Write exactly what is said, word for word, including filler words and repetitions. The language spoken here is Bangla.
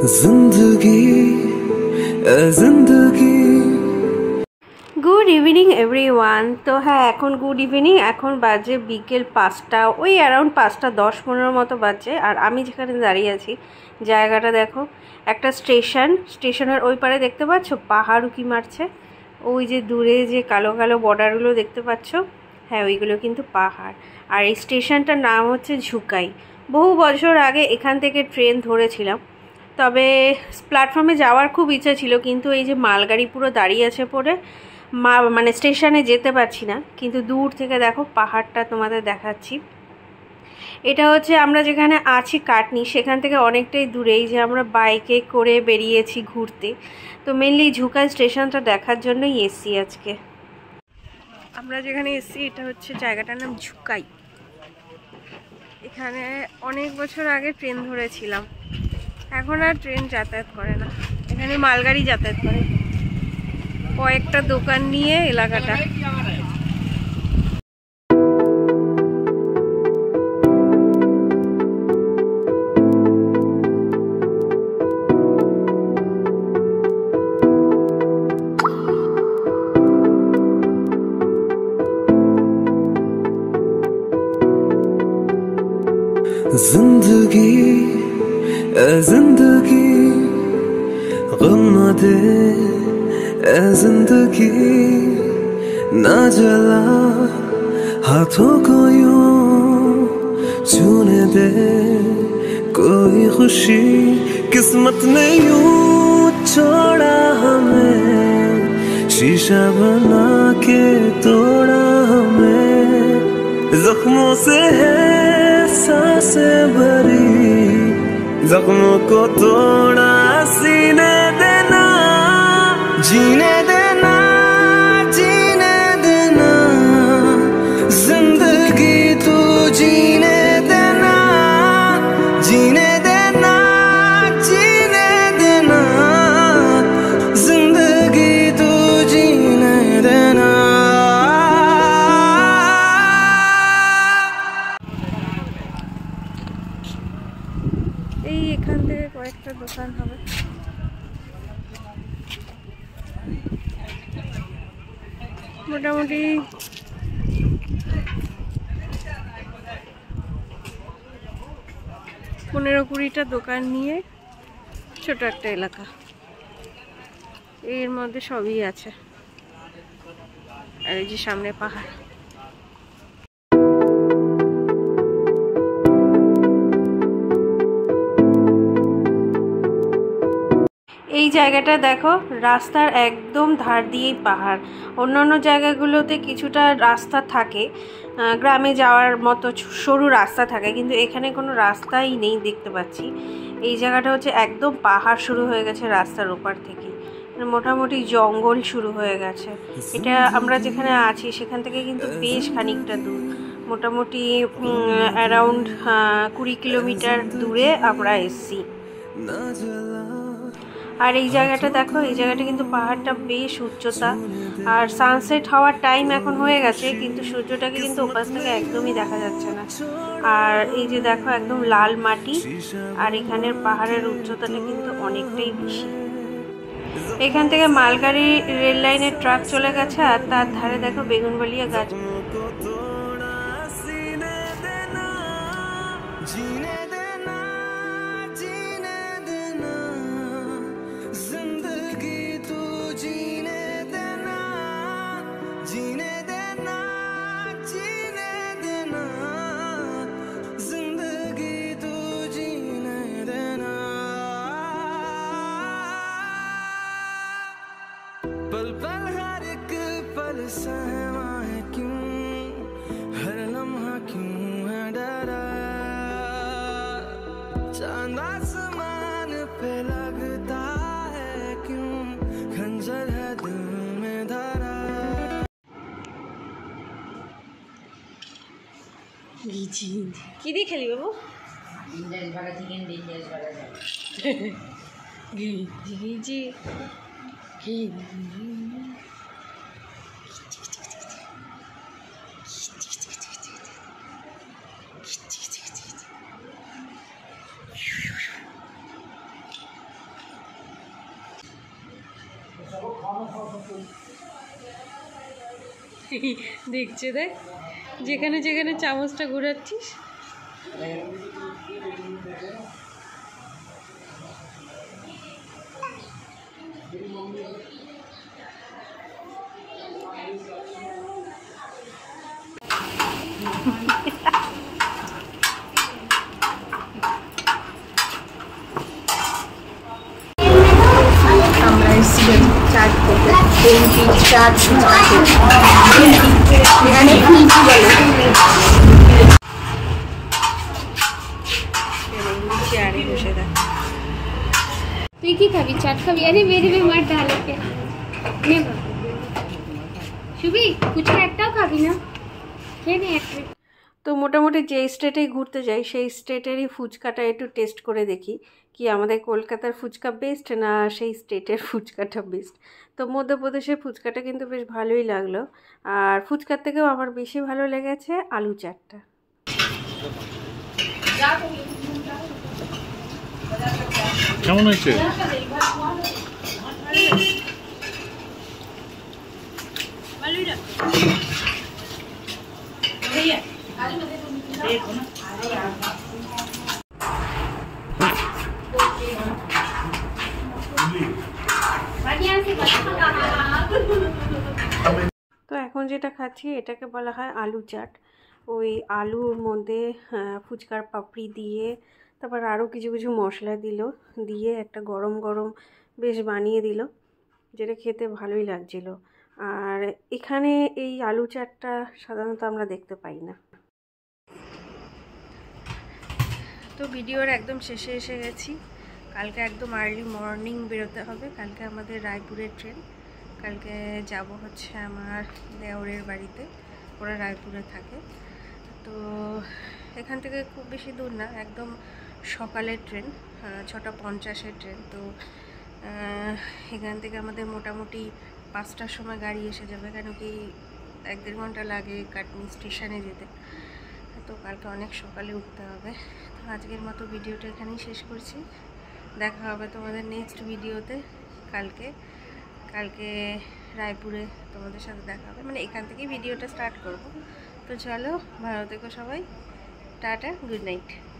जिंदगी जिंदगी गुड इवनिंग एवरीवन। तो हाँ এখন গুড ইভিনিং, এখন বাজে বিকেল পাঁচটা, ওই অ্যারাউন্ড পাঁচটা দশ পনেরো মতো বাজে। আর আমি যেখানে দাঁড়িয়ে আছি জায়গাটা দেখো, একটা স্টেশন, স্টেশনের ওই পারে দেখতে পাচ্ছ পাহাড় উঁকি মারছে, ওই যে দূরে যে কালো কালো বর্ডারগুলো দেখতে পাচ্ছ, হ্যাঁ ওইগুলো কিন্তু পাহাড়। আর এই স্টেশনটার নাম হচ্ছে ঝুকাই। বহু বছর আগে এখান থেকে ট্রেন ধরেছিলাম, তবে প্ল্যাটফর্মে যাওয়ার খুব ইচ্ছা ছিল, কিন্তু এই যে মালগাড়ি পুরো দাঁড়িয়ে আছে পরে মা মানে স্টেশনে যেতে পারছি না। কিন্তু দূর থেকে দেখো পাহাড়টা তোমাদের দেখাচ্ছি। এটা হচ্ছে আমরা যেখানে আছি কাটনি, সেখান থেকে অনেকটাই দূরেই, যে আমরা বাইকে করে বেরিয়েছি ঘুরতে। তো মেনলি ঝুকাই স্টেশনটা দেখার জন্যই এসছি আজকে। আমরা যেখানে এসছি এটা হচ্ছে জায়গাটার নাম ঝুকাই। এখানে অনেক বছর আগে ট্রেন ধরেছিলাম, এখন আর ট্রেন যাতায়াত করে না, এখানে মালগাড়ি যাতায়াত করে। কয়েকটা দোকান নিয়ে এলাকাটা। जिंदगी जिंदगी गम न दे ए जिंदगी, ना जला हाथों को यूं छूने दे कोई खुशी, किस्मत ने यूं छोड़ा हमें, शीशा बना के तोड़ा हमें, जख्मों से है सांसें भरी, जख्मों को तोड़ा सीने देना, जीने देना जीने देना, जिंदगी तू जीने देना, जीने देना जीने देना, जिंदगी तू जीने देना। এই এখান থেকে কয়েকটা দোকান হবে। মোটামুটি পনেরো কুড়িটা দোকান নিয়ে ছোট একটা এলাকা, এর মধ্যে সবই আছে। আর এই যে সামনে পাহাড়। এই জায়গাটা দেখো, রাস্তার একদম ধার দিয়েই পাহাড়। অন্যান্য জায়গাগুলোতে কিছুটা রাস্তা থাকে, গ্রামে যাওয়ার মতো সরু রাস্তা থাকে, কিন্তু এখানে কোনো রাস্তাই নেই দেখতে পাচ্ছি। এই জায়গাটা হচ্ছে একদম পাহাড় শুরু হয়ে গেছে রাস্তার ওপার থেকে, মোটামুটি জঙ্গল শুরু হয়ে গেছে। এটা আমরা যেখানে আছি সেখান থেকে কিন্তু বেশ খানিকটা দূর, মোটামুটি অ্যারাউন্ড কুড়ি কিলোমিটার দূরে আমরা এসছি। আর এই জায়গাটা দেখো, এই জায়গাটা কিন্তু পাহাড়টা বেশ উচ্চতা, আর সানসেট হওয়ার টাইম এখন হয়ে গেছে, কিন্তু সূর্যটাকে কিন্তু ওপাশ থেকে একদমই দেখা যাচ্ছে না। আর এই যে দেখো একদম লাল মাটি, আর এখানের পাহাড়ের উচ্চতাটা কিন্তু অনেকটাই বেশি। এখান থেকে মালগাড়ি রেল লাইনের ট্রাক চলে গেছে, আর তার ধারে দেখো বেগুনবালিয়া গাছ। पल पल हर एक पल सहमा है क्यों, हर लम्हा क्यों है डरा, चांद आसमान पे लगता है क्यों, खंजर है दिल में धरा। কি দিয়ে খেলি বাবু? ঘিজি দেখছে দেখ, যেখানে যেখানে চামচটা ঘোরাচ্ছিস। তুই কি খাবি? চাট খাবি? আরে মেরে মে মার ডালো কে নে শুভি, ফুচকা একটাও খাবি না? খেয়ে নে এক প্লেট। তো মোটামুটি যে স্টেটেই ঘুরতে যাই সেই স্টেটেরই ফুচকাটা একটু টেস্ট করে দেখি কি আমাদের কলকাতার ফুচকা বেস্ট না সেই স্টেটের ফুচকাটা বেস্ট। তো মধ্যপ্রদেশের ফুচকাটা কিন্তু বেশ ভালোই লাগলো, আর ফুচকার থেকেও আমার বেশি ভালো লেগেছে আলু চাটটা। কেমন হয়েছে? তো এখন যেটা খাচ্ছি এটাকে বলা হয় আলু চাট। ওই আলুর মধ্যে ফুচকার পাপড়ি দিয়ে তারপর আরও কিছু কিছু মশলা দিল, দিয়ে একটা গরম গরম বেশ বানিয়ে দিল, যেটা খেতে ভালোই লাগছিল। আর এখানে এই আলু চাটটা সাধারণত আমরা দেখতে পাই না। তো ভিডিওর একদম শেষে এসে গেছি। কালকে একদম আর্লি মর্নিং বেরোতে হবে। কালকে আমাদের রায়পুরের ট্রেন। কালকে যাব হচ্ছে আমার দেওরের বাড়িতে, ওরা রায়পুরে থাকে। তো এখান থেকে খুব বেশি দূর না, একদম সকালের ট্রেন, ছটা পঞ্চাশের ট্রেন। তো এখান থেকে আমাদের মোটামুটি পাঁচটার সময় গাড়ি এসে যাবে, কেন কি এক দেড় ঘন্টা লাগে কাটনি স্টেশনে যেতে। তো কালকে অনেক সকালে উঠতে হবে। তো আজকের মতো ভিডিওটা এখানেই শেষ করছি। দেখা হবে তোমাদের নেক্সট ভিডিওতে কালকে। কালকে রায়পুরে তোমাদের সাথে দেখা হবে, মানে এখান থেকেই ভিডিওটা স্টার্ট করব। তো চলো, ভালো থেকো সবাই, টাটা, গুড নাইট।